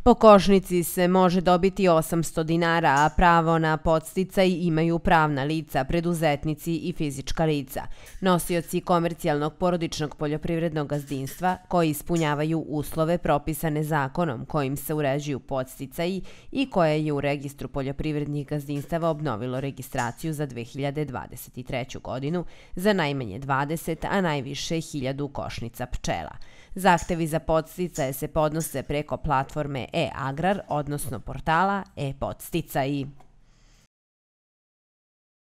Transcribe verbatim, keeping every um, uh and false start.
Po košnici se može dobiti osamsto dinara, a pravo na podsticaj imaju pravna lica, preduzetnici i fizička lica, nosioci komercijalnog porodičnog poljoprivrednog gazdinstva koji ispunjavaju uslove propisane zakonom kojim se uređuju podsticaji i koje je u registru poljoprivrednih gazdinstava obnovilo registraciju za dve hiljade dvadeset treću godinu za najmanje dvadeset, a najviše hiljadu košnica pčela. Zahtevi za podsticaje se podnose preko platforme e-agrar, odnosno portala e-podsticaji.